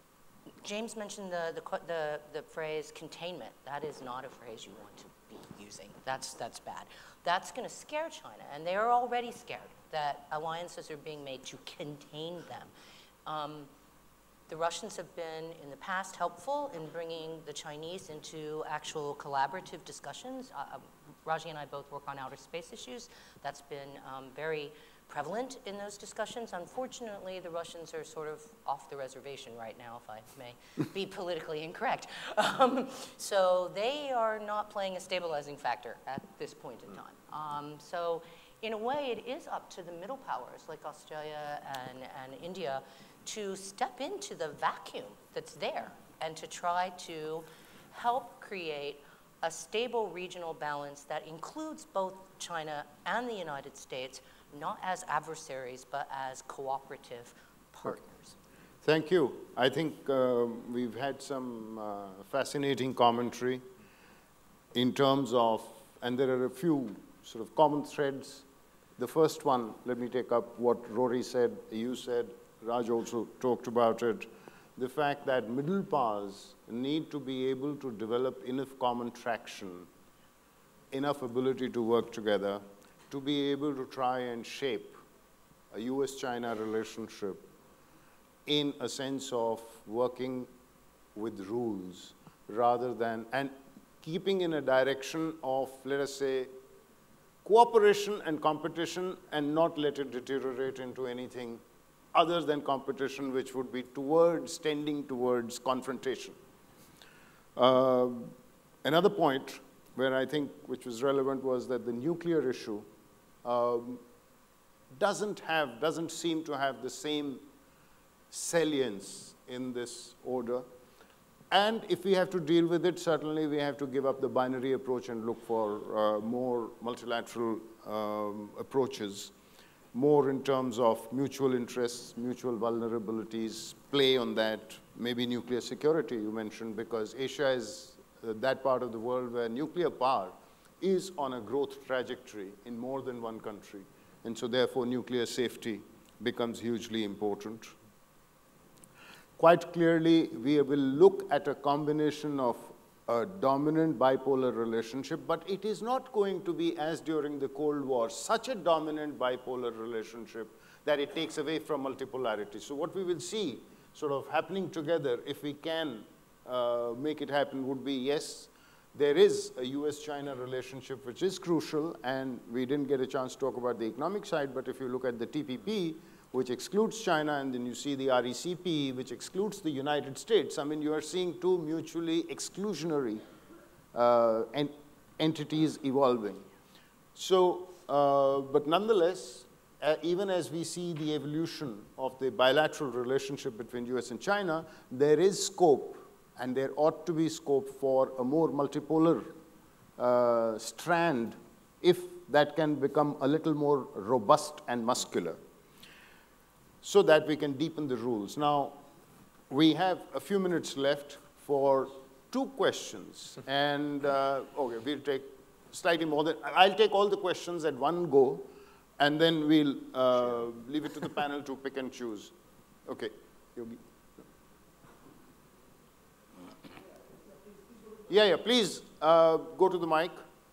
D: James mentioned the phrase containment. That is not a phrase you want to be using. That's bad. That's going to scare China, and they are already scared that alliances are being made to contain them. The Russians have been, in the past, helpful in bringing the Chinese into actual collaborative discussions. Raji and I both work on outer space issues. That's been very prevalent in those discussions. Unfortunately, the Russians are sort of off the reservation right now, if I may be politically incorrect. So they are not playing a stabilizing factor at this point in time. So in a way, it is up to the middle powers like Australia and India to step into the vacuum that's there and to try to help create a stable regional balance that includes both China and the United States, not as adversaries, but as cooperative partners.
A: Thank you. I think we've had some fascinating commentary in terms of, and there are a few sort of common threads. The first one, let me take up what Rory said, you said, Raj also talked about it, the fact that middle powers need to be able to develop enough common traction, enough ability to work together, to be able to try and shape a US-China relationship in a sense of working with rules rather than, and keeping in a direction of, let us say, cooperation and competition and not let it deteriorate into anything other than competition, which would be tending towards confrontation. Another point where I think, which was relevant, was that the nuclear issue doesn't seem to have the same salience in this order. And if we have to deal with it, certainly we have to give up the binary approach and look for more multilateral approaches, more in terms of mutual interests, mutual vulnerabilities, play on that, maybe nuclear security you mentioned, because Asia is that part of the world where nuclear power is on a growth trajectory in more than one country. And so therefore nuclear safety becomes hugely important. Quite clearly, we will look at a combination of a dominant bipolar relationship, but it is not going to be, as during the Cold War, such a dominant bipolar relationship that it takes away from multipolarity. So what we will see sort of happening together, if we can make it happen, would be, yes, there is a US-China relationship which is crucial, and we didn't get a chance to talk about the economic side, but if you look at the TPP, which excludes China, and then you see the RECP, which excludes the United States. I mean, you are seeing two mutually exclusionary entities evolving. So, but nonetheless, even as we see the evolution of the bilateral relationship between US and China, there is scope, and there ought to be scope for a more multipolar strand, if that can become a little more robust and muscular, so that we can deepen the rules. Now, we have a few minutes left for 2 questions. And, okay, we'll take slightly more than, I'll take all the questions at one go, and then we'll leave it to the panel to pick and choose. Okay, Yogi. Yeah, please go to the mic.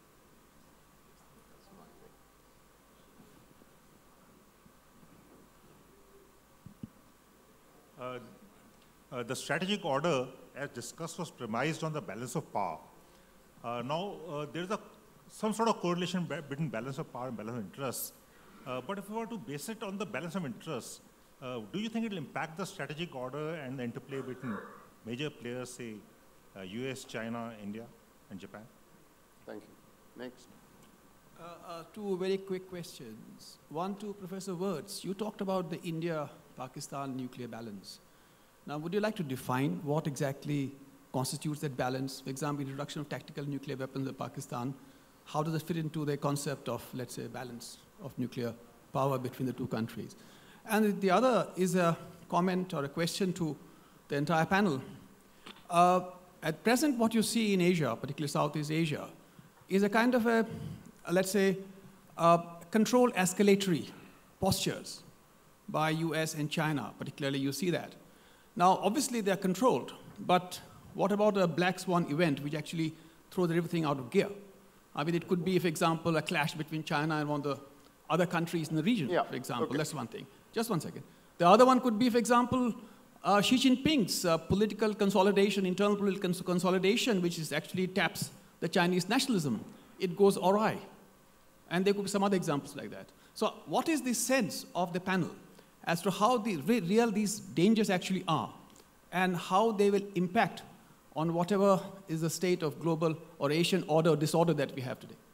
H: The strategic order, as discussed, was premised on the balance of power. Now, there is some sort of correlation between balance of power and balance of interests. But if we were to base it on the balance of interests, do you think it will impact the strategic order and the interplay between major players, say, US, China, India, and Japan?
A: Thank you. Next.
I: 2 very quick questions. One to Professor Wirtz. You talked about the India-Pakistan nuclear balance. Now, would you like to define what exactly constitutes that balance? For example, introduction of tactical nuclear weapons in Pakistan, how does it fit into the concept of, let's say, balance of nuclear power between the 2 countries? And the other is a comment or a question to the entire panel. At present, what you see in Asia, particularly Southeast Asia, is a kind of a, let's say, controlled escalatory postures by US and China, particularly you see that. Now, obviously, they're controlled, but what about a black swan event which actually throws everything out of gear? I mean, it could be, for example, a clash between China and one of the other countries in the region, for example. Okay. That's one thing. Just one second. The other one could be, for example, Xi Jinping's political consolidation, internal political consolidation, which is actually taps the Chinese nationalism. It goes awry. And there could be some other examples like that. So what is the sense of the panel as to how real these dangers actually are and how they will impact on whatever is the state of global or Asian order or disorder that we have today?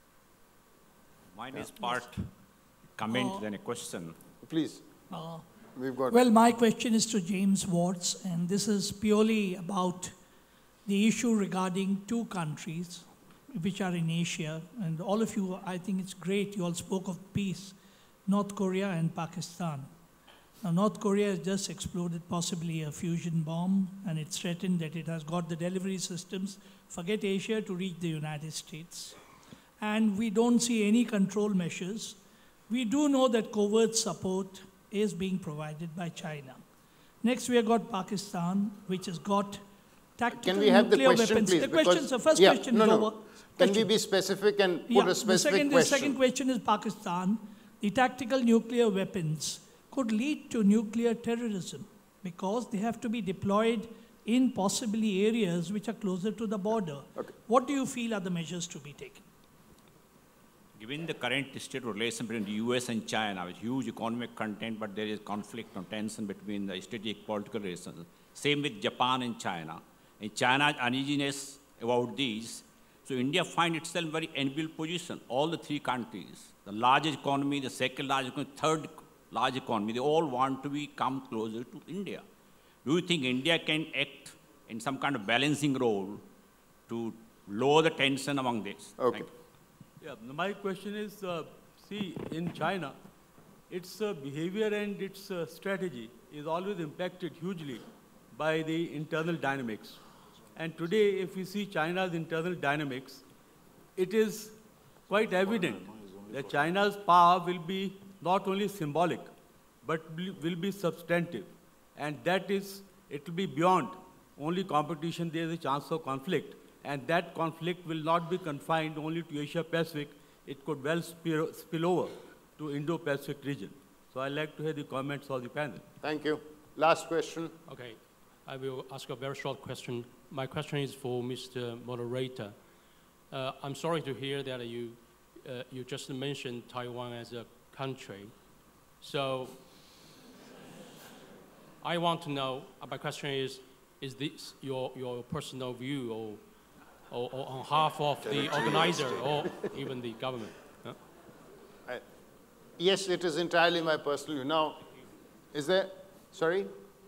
J: Mine is part comment than a question.
A: Please. We've got.
K: Well, my question is to James Watts, and this is purely about the issue regarding two countries which are in Asia. And all of you, I think it's great, you all spoke of peace, North Korea and Pakistan. Now, North Korea has just exploded possibly a fusion bomb, and it's threatened that it has got the delivery systems, forget Asia, to reach the United States. And we don't see any control measures. We do know that covert support is being provided by China. Next, we have got Pakistan, which has got tactical nuclear weapons. Can we have the question, please? The question, so first question is over.
A: Can we be specific and put a specific question?
K: The second question is Pakistan. The tactical nuclear weapons could lead to nuclear terrorism because they have to be deployed in possibly areas which are closer to the border. Okay. What do you feel are the measures to be taken?
J: Given the current state relation between the US and China, with huge economic content, but there is conflict and tension between the strategic political relations. Same with Japan and China. And China's uneasiness about these. So India finds itself in a very enviable position. All the three countries, the largest economy, the second largest economy, third large economy, they all want to come closer to India. Do you think India can act in some kind of balancing role to lower the tension among this?
A: Okay.
L: Yeah, my question is, see, in China, its behavior and its strategy is always impacted hugely by the internal dynamics. And today, if you see China's internal dynamics, it is quite evident that China's power will be not only symbolic, but will be substantive. And that is, it will be beyond only competition, there is a chance of conflict. And that conflict will not be confined only to Asia-Pacific. It could well spill over to Indo-Pacific region. So I'd like to hear the comments of the panel.
A: Thank you. Last question.
M: Okay. I will ask a very short question. My question is for Mr. Moderator. I'm sorry to hear that you just mentioned Taiwan as a country. So I want to know, my question is this your personal view or on behalf of the organizer or even the government? Huh?
A: Yes, it is entirely my personal view. Now, is there, sorry?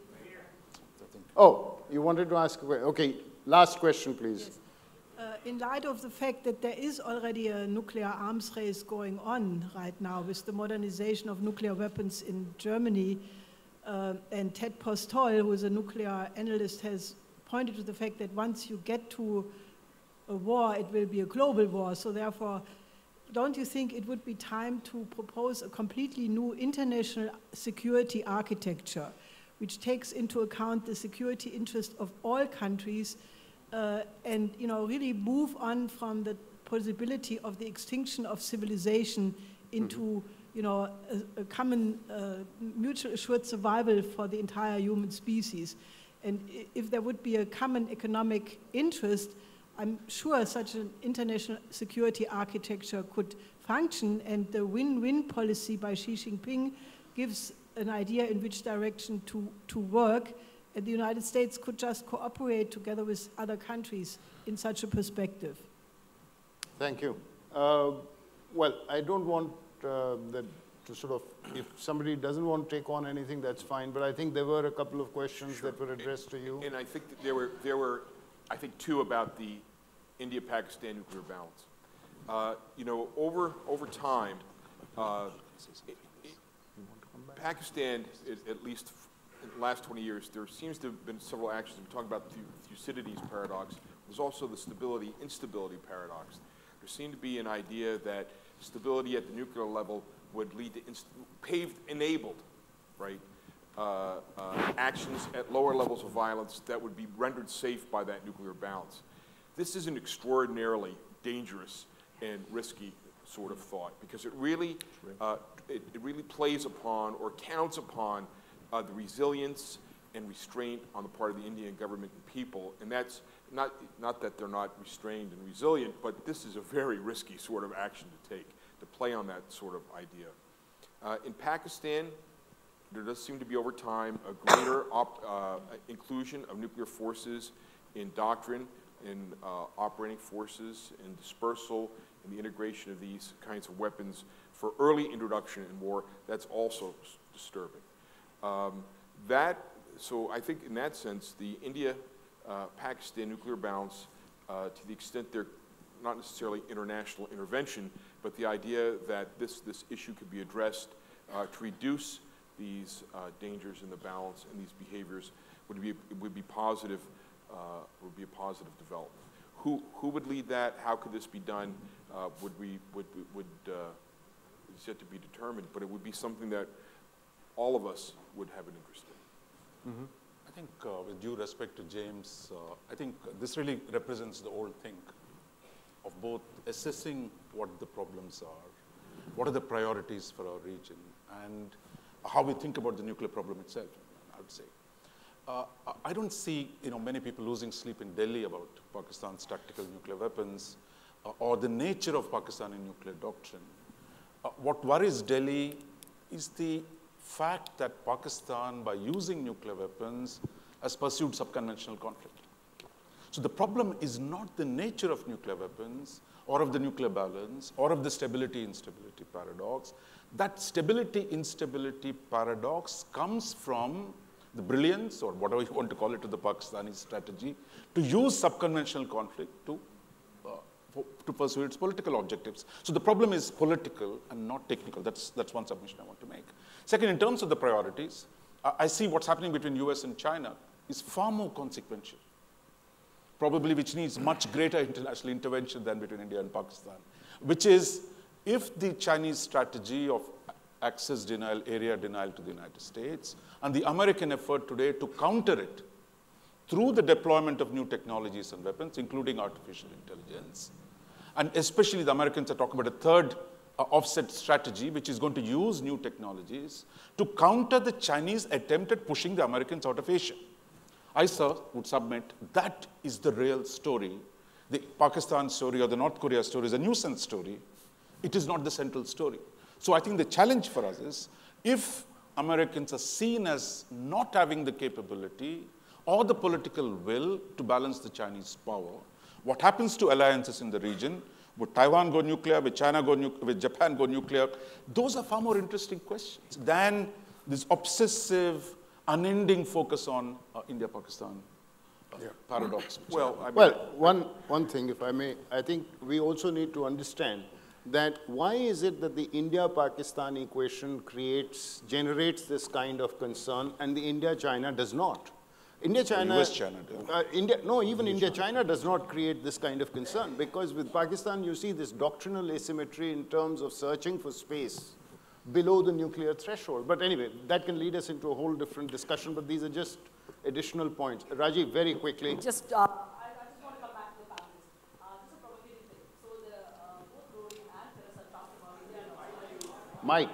A: Oh, you wanted to ask a question. Okay, last question, please.
N: Yes. In light of the fact that there is already a nuclear arms race going on right now with the modernization of nuclear weapons in Germany, and Ted Postol, who is a nuclear analyst, has pointed to the fact that once you get to a war, it will be a global war. So therefore, don't you think it would be time to propose a completely new international security architecture, which takes into account the security interest of all countries, and really move on from the possibility of the extinction of civilization into a common mutual assured survival for the entire human species? And if there would be a common economic interest, I'm sure such an international security architecture could function, and the win-win policy by Xi Jinping gives an idea in which direction to work, and the United States could just cooperate together with other countries in such a perspective.
A: Thank you. Well, I don't want that to sort of, if somebody doesn't want to take on anything, that's fine, but I think there were a couple of questions that were addressed to you.
B: And I think that there were I think, two about the India-Pakistan nuclear balance. Over time, Pakistan, at least in the last 20 years, there seems to have been several actions. We're talking about the Thucydides paradox. There's also the stability-instability paradox. There seemed to be an idea that stability at the nuclear level would lead to enabled, right, actions at lower levels of violence that would be rendered safe by that nuclear balance. This is an extraordinarily dangerous and risky sort of thought, because it really plays upon or counts upon the resilience and restraint on the part of the Indian government and people. And that's not that they're not restrained and resilient, but this is a very risky sort of action to take, to play on that sort of idea. In Pakistan, there does seem to be over time a greater inclusion of nuclear forces in doctrine, in operating forces, in dispersal, in the integration of these kinds of weapons for early introduction in war. That's also disturbing. So I think in that sense, the India-Pakistan nuclear balance, to the extent they're not necessarily international intervention, but the idea that this issue could be addressed to reduce these dangers in the balance and these behaviors would be a positive development. Who would lead that? How could this be done? It's yet to be determined, but it would be something that all of us would have an interest in.
C: Mm-hmm. I think with due respect to James, I think this really represents the old thing of both assessing what the problems are, what are the priorities for our region, and how we think about the nuclear problem itself, I would say. I don't see many people losing sleep in Delhi about Pakistan's tactical nuclear weapons or the nature of Pakistani nuclear doctrine. What worries Delhi is the fact that Pakistan, by using nuclear weapons, has pursued subconventional conflict. So the problem is not the nature of nuclear weapons or of the nuclear balance or of the stability-instability paradox. That stability-instability paradox comes from the brilliance, or whatever you want to call it, to the Pakistani strategy to use subconventional conflict to pursue its political objectives. So the problem is political and not technical. That's one submission I want to make. Second, in terms of the priorities, I see what's happening between US and China is far more consequential, probably which needs much greater international intervention than between India and Pakistan, which is if the Chinese strategy of access denial, area denial to the United States, and the American effort today to counter it through the deployment of new technologies and weapons, including artificial intelligence. And especially the Americans are talking about a third offset strategy, which is going to use new technologies to counter the Chinese attempt at pushing the Americans out of Asia. I, sir, would submit that is the real story. The Pakistan story or the North Korea story is a nuisance story. It is not the central story. So I think the challenge for us is if Americans are seen as not having the capability or the political will to balance the Chinese power, what happens to alliances in the region? Would Taiwan go nuclear? Would China go nuclear? Would Japan go nuclear? Those are far more interesting questions than this obsessive, unending focus on India-Pakistan paradox.
A: Well, one thing, if I may, I think we also need to understand that why is it that the India-Pakistan equation generates this kind of concern and the India-China does not? India-China, even India-China does not create this kind of concern, because with Pakistan you see this doctrinal asymmetry in terms of searching for space below the nuclear threshold. But anyway, that can lead us into a whole different discussion, but these are just additional points. Rajiv, very quickly.
E: I just want to come back to the panelists. This is a provocative thing. So both Rory and Teresa talked about India and Australia.
A: Mike.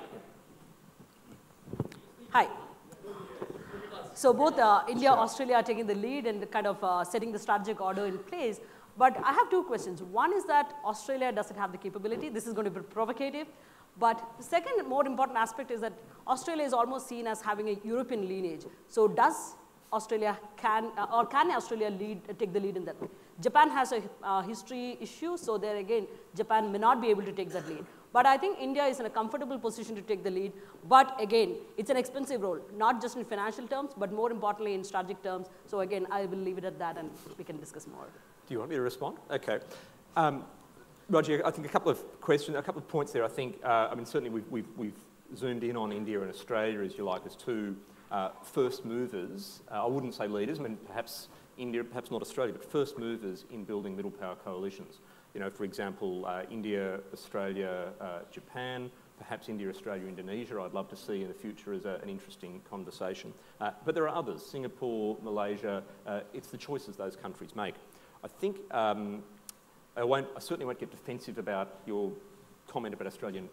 E: Hi. So both India and Australia are taking the lead and kind of setting the strategic order in place. But I have two questions. One is that Australia doesn't have the capability. This is going to be provocative. But the second more important aspect is that Australia is almost seen as having a European lineage. So does Australia can Australia take the lead in that? Japan has a history issue, so there again, Japan may not be able to take that lead. But I think India is in a comfortable position to take the lead. But again, it's an expensive role, not just in financial terms, but more importantly in strategic terms. So again, I will leave it at that and we can discuss more.
G: Do you want me to respond? Okay. Roger, I think a couple of points there. I think, I mean, certainly we've zoomed in on India and Australia, as you like, as two first movers. I wouldn't say leaders. I mean, perhaps India, perhaps not Australia, but first movers in building middle power coalitions. You know, for example, India, Australia, Japan perhaps India, Australia, Indonesia, I'd love to see in the future as an interesting conversation. But there are others, Singapore, Malaysia, it's the choices those countries make. I think I certainly won't get defensive about your comment about Australian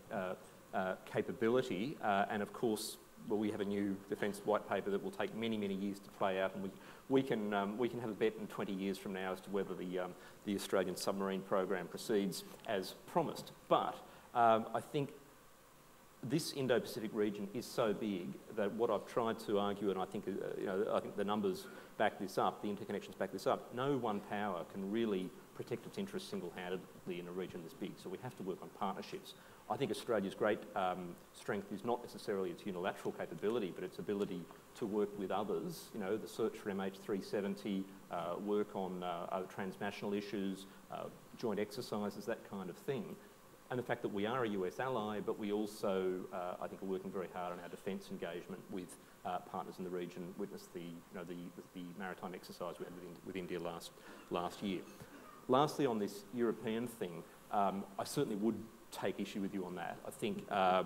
G: capability, and of course, well, we have a new defence white paper that will take many, many years to play out, and we can have a bet in 20 years from now as to whether the Australian submarine program proceeds as promised. But I think this Indo-Pacific region is so big that what I've tried to argue, and I think I think the numbers back this up, the interconnections back this up. No one power can really protect its interests single-handedly in a region this big. So we have to work on partnerships. I think Australia's great strength is not necessarily its unilateral capability, but its ability to work with others. You know, the search for MH370, work on other transnational issues, joint exercises, that kind of thing. And the fact that we are a US ally, but we also, I think, are working very hard on our defence engagement with partners in the region. Witness the maritime exercise we had with India last year. Lastly, on this European thing, I certainly would take issue with you on that. I think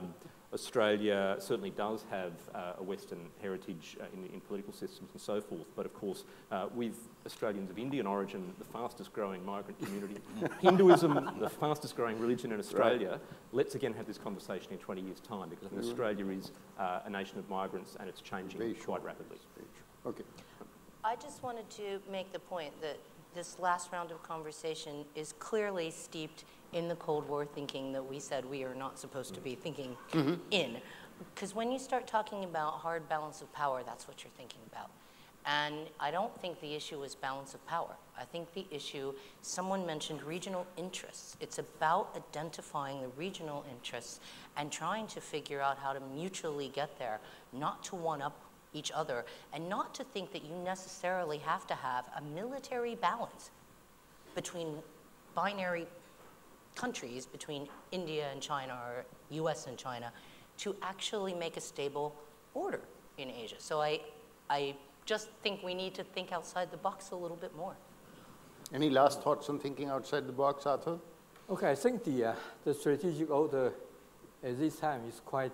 G: Australia certainly does have a Western heritage in political systems and so forth, but of course, with Australians of Indian origin, the fastest growing migrant community, Hinduism, the fastest growing religion in Australia, right. Let's again have this conversation in 20 years' time, because I think Australia is a nation of migrants and it's changing quite rapidly.
A: Okay.
D: I just wanted to make the point that this last round of conversation is clearly steeped in the Cold War thinking that we said we are not supposed to be thinking in. Because when you start talking about hard balance of power, that's what you're thinking about. And I don't think the issue is balance of power. I think the issue, someone mentioned regional interests. It's about identifying the regional interests and trying to figure out how to mutually get there, not to one-up each other, and not to think that you necessarily have to have a military balance between binary countries, between India and China or US and China, to actually make a stable order in Asia. So I just think we need to think outside the box a little bit more.
A: Any last thoughts on thinking outside the box, Arthur?
F: Okay, I think the strategic order at this time is quite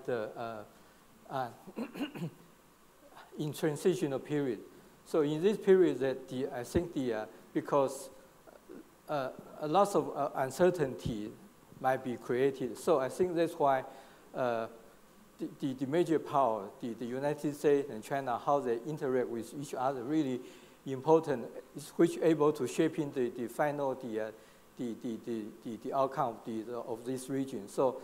F: in transitional period. So in this period, I think because a lot of uncertainty might be created. So I think that's why the major power, the United States and China, how they interact with each other, really important, which able to shape in the final the outcome of this region. So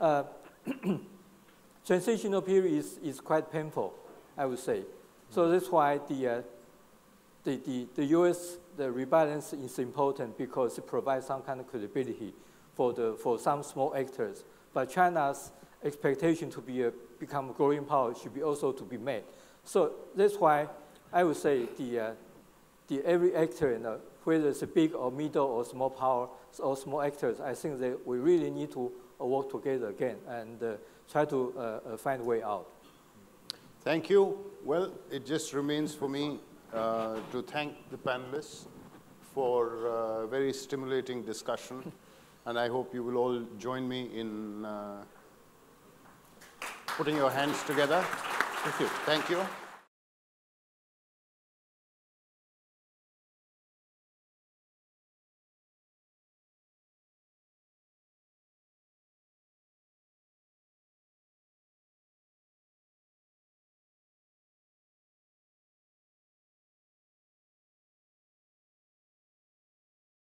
F: transitional period is quite painful, I would say. So that's why the U.S. the rebalance is important, because it provides some kind of credibility for some small actors. But China's expectation to become a growing power should be also to be met. So that's why I would say every actor, whether it's a big or middle or small power or small actors, I think that we really need to work together again and try to find a way out.
A: Thank you. Well, it just remains for me to thank the panelists for a very stimulating discussion, and I hope you will all join me in putting your hands together.
C: Thank you.
A: Thank you.